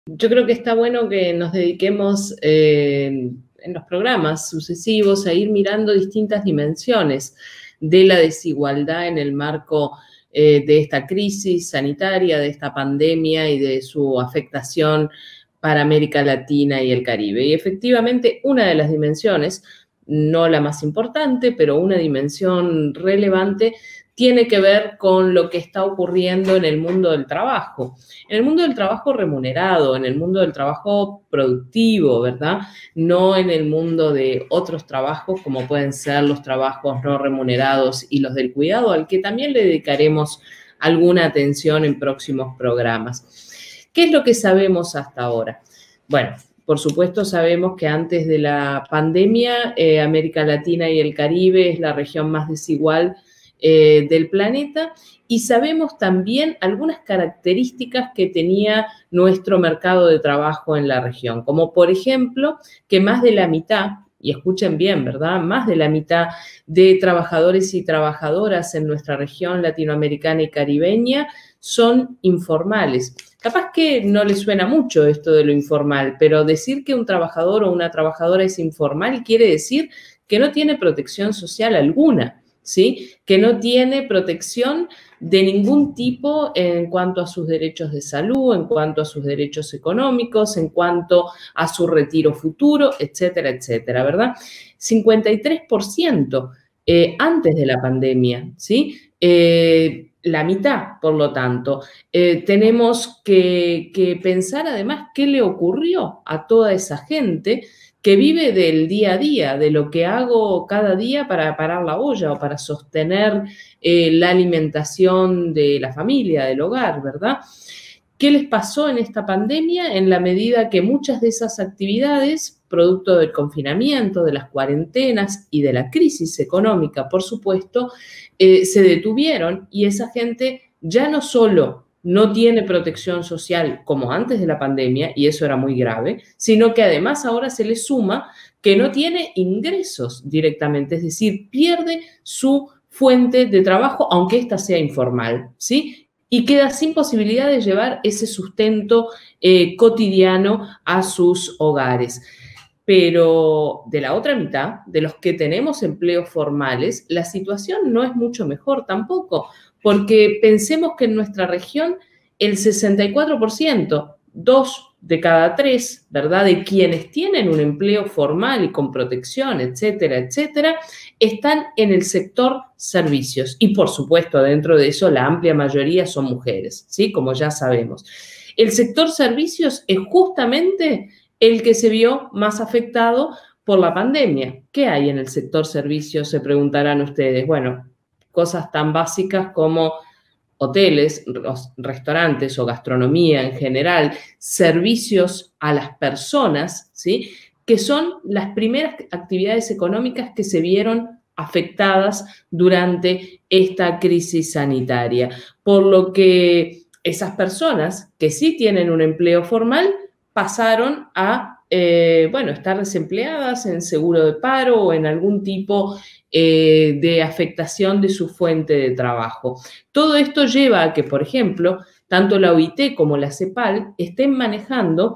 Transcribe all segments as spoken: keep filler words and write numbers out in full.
Yo creo que está bueno que nos dediquemos eh, en los programas sucesivos a ir mirando distintas dimensiones de la desigualdad en el marco eh, de esta crisis sanitaria, de esta pandemia y de su afectación para América Latina y el Caribe. Y efectivamente, una de las dimensiones, no la más importante, pero una dimensión relevante, tiene que ver con lo que está ocurriendo en el mundo del trabajo. En el mundo del trabajo remunerado, en el mundo del trabajo productivo, ¿verdad? No en el mundo de otros trabajos como pueden ser los trabajos no remunerados y los del cuidado, al que también le dedicaremos alguna atención en próximos programas. ¿Qué es lo que sabemos hasta ahora? Bueno, por supuesto sabemos que antes de la pandemia, eh, América Latina y el Caribe es la región más desigual Eh, del planeta, y sabemos también algunas características que tenía nuestro mercado de trabajo en la región, como por ejemplo que más de la mitad, y escuchen bien, ¿verdad? Más de la mitad de trabajadores y trabajadoras en nuestra región latinoamericana y caribeña son informales. Capaz que no les suena mucho esto de lo informal, pero decir que un trabajador o una trabajadora es informal quiere decir que no tiene protección social alguna, ¿sí? Que no tiene protección de ningún tipo en cuanto a sus derechos de salud, en cuanto a sus derechos económicos, en cuanto a su retiro futuro, etcétera, etcétera, ¿verdad? cincuenta y tres por ciento eh, antes de la pandemia, ¿sí? Eh, la mitad, por lo tanto. Eh, tenemos que, que pensar además qué le ocurrió a toda esa gente que vive del día a día, de lo que hago cada día para parar la olla o para sostener eh, la alimentación de la familia, del hogar, ¿verdad? ¿Qué les pasó en esta pandemia? En la medida que muchas de esas actividades, producto del confinamiento, de las cuarentenas y de la crisis económica, por supuesto, eh, se detuvieron, y esa gente ya no solo no tiene protección social como antes de la pandemia, y eso era muy grave, sino que además ahora se le suma que no tiene ingresos directamente, es decir, pierde su fuente de trabajo, aunque ésta sea informal, ¿sí? Y queda sin posibilidad de llevar ese sustento eh, cotidiano a sus hogares. Pero de la otra mitad, de los que tenemos empleos formales, la situación no es mucho mejor tampoco, porque pensemos que en nuestra región el sesenta y cuatro por ciento, dos de cada tres, ¿verdad?, de quienes tienen un empleo formal y con protección, etcétera, etcétera, están en el sector servicios. Y por supuesto, dentro de eso, la amplia mayoría son mujeres, ¿sí?, como ya sabemos. El sector servicios es justamente el que se vio más afectado por la pandemia. ¿Qué hay en el sector servicios?, se preguntarán ustedes. Bueno, cosas tan básicas como hoteles, restaurantes o gastronomía en general, servicios a las personas, ¿sí?, que son las primeras actividades económicas que se vieron afectadas durante esta crisis sanitaria. Por lo que esas personas que sí tienen un empleo formal pasaron a, eh, bueno, estar desempleadas, en seguro de paro o en algún tipo eh, de afectación de su fuente de trabajo. Todo esto lleva a que, por ejemplo, tanto la O I T como la CEPAL estén manejando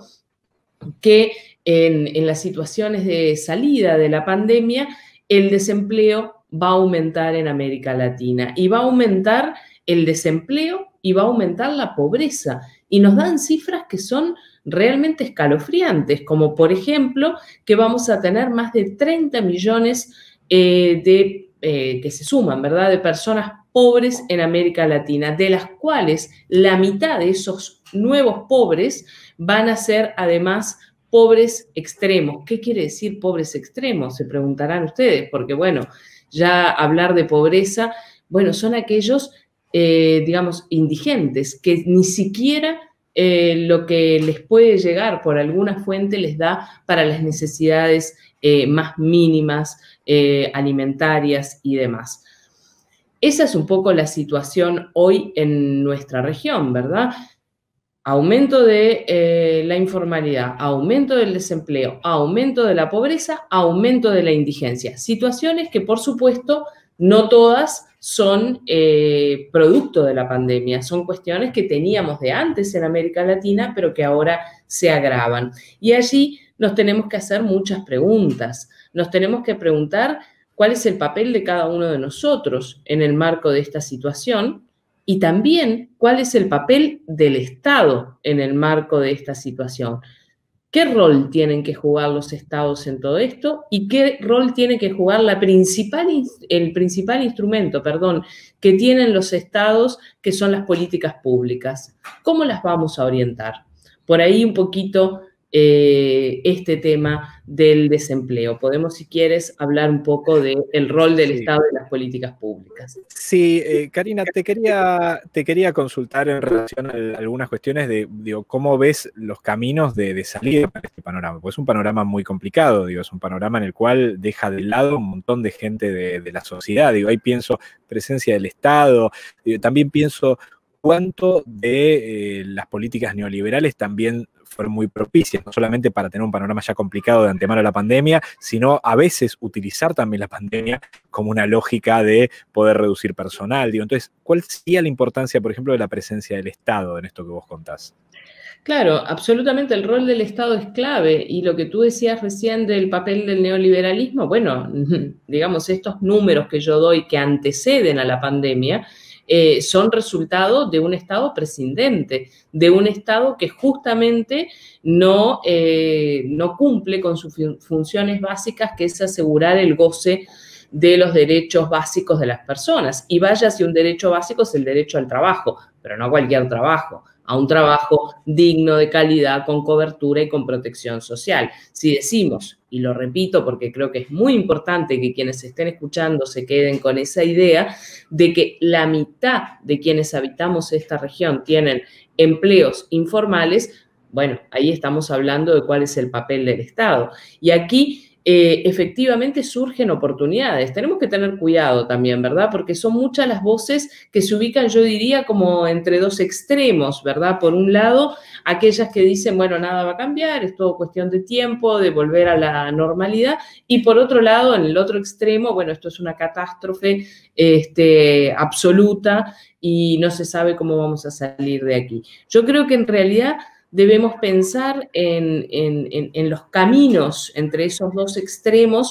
que en, en las situaciones de salida de la pandemia, el desempleo va a aumentar en América Latina, y va a aumentar el desempleo y va a aumentar la pobreza. Y nos dan cifras que son realmente escalofriantes, como por ejemplo que vamos a tener más de treinta millones eh, de, eh, que se suman, ¿verdad?, de personas pobres en América Latina, de las cuales la mitad de esos nuevos pobres van a ser además pobres extremos. ¿Qué quiere decir pobres extremos?, se preguntarán ustedes, porque bueno, ya hablar de pobreza, bueno, son aquellos, eh, digamos, indigentes, que ni siquiera eh, lo que les puede llegar por alguna fuente les da para las necesidades eh, más mínimas, eh, alimentarias y demás. Esa es un poco la situación hoy en nuestra región, ¿verdad? Aumento de eh, la informalidad, aumento del desempleo, aumento de la pobreza, aumento de la indigencia. Situaciones que, por supuesto, No todas son eh, producto de la pandemia, son cuestiones que teníamos de antes en América Latina, pero que ahora se agravan. Y allí nos tenemos que hacer muchas preguntas. Nos tenemos que preguntar cuál es el papel de cada uno de nosotros en el marco de esta situación y también cuál es el papel del Estado en el marco de esta situación. ¿Qué rol tienen que jugar los estados en todo esto? ¿Y qué rol tiene que jugar la principal, el principal instrumento, perdón, que tienen los estados, que son las políticas públicas? ¿Cómo las vamos a orientar? Por ahí un poquito eh, este tema del desempleo. Podemos, si quieres, hablar un poco del rol del Sí. Estado en las políticas públicas. Sí, eh, Karina, te quería, te quería consultar en relación a algunas cuestiones de, digo, cómo ves los caminos de, de salida para este panorama, porque es un panorama muy complicado, digo, es un panorama en el cual deja de lado un montón de gente de, de la sociedad, digo, ahí pienso presencia del Estado, digo, también pienso cuánto de eh, las políticas neoliberales también fueron muy propicias, no solamente para tener un panorama ya complicado de antemano a la pandemia, sino a veces utilizar también la pandemia como una lógica de poder reducir personal. Digo, entonces, ¿cuál sería la importancia, por ejemplo, de la presencia del Estado en esto que vos contás? Claro, absolutamente el rol del Estado es clave y lo que tú decías recién del papel del neoliberalismo, bueno, digamos, estos números que yo doy que anteceden a la pandemia, Eh, son resultado de un Estado prescindente, de un Estado que justamente no, eh, no cumple con sus fun funciones básicas, que es asegurar el goce de los derechos básicos de las personas. Y vaya si un derecho básico es el derecho al trabajo, pero no a cualquier trabajo, a un trabajo digno, de calidad, con cobertura y con protección social. Si decimos, y lo repito porque creo que es muy importante que quienes estén escuchando se queden con esa idea, de que la mitad de quienes habitamos esta región tienen empleos informales, bueno, ahí estamos hablando de cuál es el papel del Estado. Y aquí Eh, efectivamente surgen oportunidades. Tenemos que tener cuidado también, ¿verdad? Porque son muchas las voces que se ubican, yo diría, como entre dos extremos, ¿verdad? Por un lado, aquellas que dicen, bueno, nada va a cambiar, es todo cuestión de tiempo, de volver a la normalidad. Y por otro lado, en el otro extremo, bueno, esto es una catástrofe este, absoluta y no se sabe cómo vamos a salir de aquí. Yo creo que en realidad debemos pensar en, en, en, en los caminos entre esos dos extremos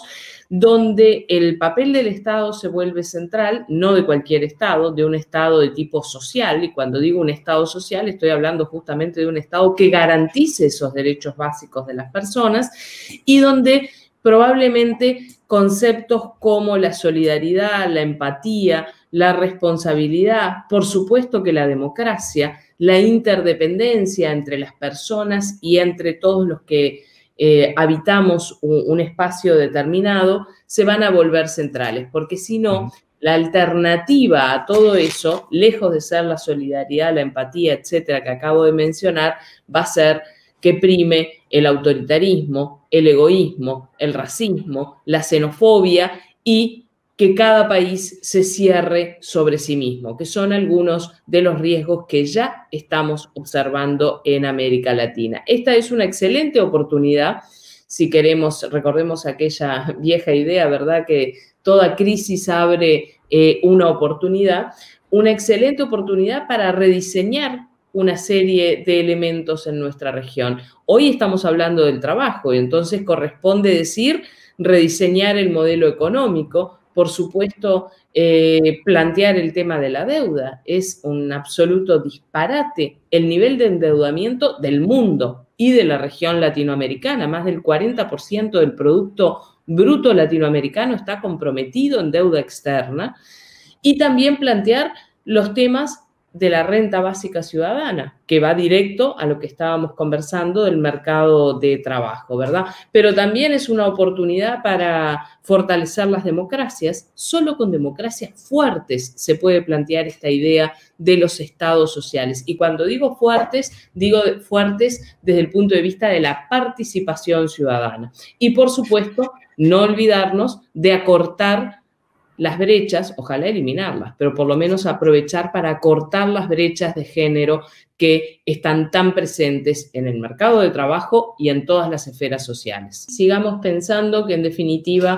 donde el papel del Estado se vuelve central, no de cualquier Estado, de un Estado de tipo social, y cuando digo un Estado social estoy hablando justamente de un Estado que garantice esos derechos básicos de las personas y donde probablemente conceptos como la solidaridad, la empatía, la responsabilidad, por supuesto que la democracia, la interdependencia entre las personas y entre todos los que eh, habitamos un, un espacio determinado, se van a volver centrales, porque si no, la alternativa a todo eso, lejos de ser la solidaridad, la empatía, etcétera, que acabo de mencionar, va a ser que prime el autoritarismo, el egoísmo, el racismo, la xenofobia y que cada país se cierre sobre sí mismo, que son algunos de los riesgos que ya estamos observando en América Latina. Esta es una excelente oportunidad, si queremos, recordemos aquella vieja idea, ¿verdad?, que toda crisis abre eh, una oportunidad, una excelente oportunidad para rediseñar una serie de elementos en nuestra región. Hoy estamos hablando del trabajo y entonces corresponde decir rediseñar el modelo económico, por supuesto, eh, plantear el tema de la deuda. Es un absoluto disparate el nivel de endeudamiento del mundo y de la región latinoamericana. Más del cuarenta por ciento del Producto Bruto latinoamericano está comprometido en deuda externa. Y también plantear los temas de la renta básica ciudadana, que va directo a lo que estábamos conversando del mercado de trabajo, ¿verdad? Pero también es una oportunidad para fortalecer las democracias. Solo con democracias fuertes se puede plantear esta idea de los estados sociales. Y cuando digo fuertes, digo fuertes desde el punto de vista de la participación ciudadana. Y, por supuesto, no olvidarnos de acortar las brechas, ojalá eliminarlas, pero por lo menos aprovechar para acortar las brechas de género que están tan presentes en el mercado de trabajo y en todas las esferas sociales. Sigamos pensando que, en definitiva,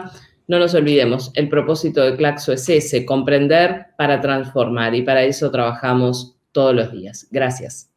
No nos olvidemos, el propósito de Claxo es ese, comprender para transformar, y para eso trabajamos todos los días. Gracias.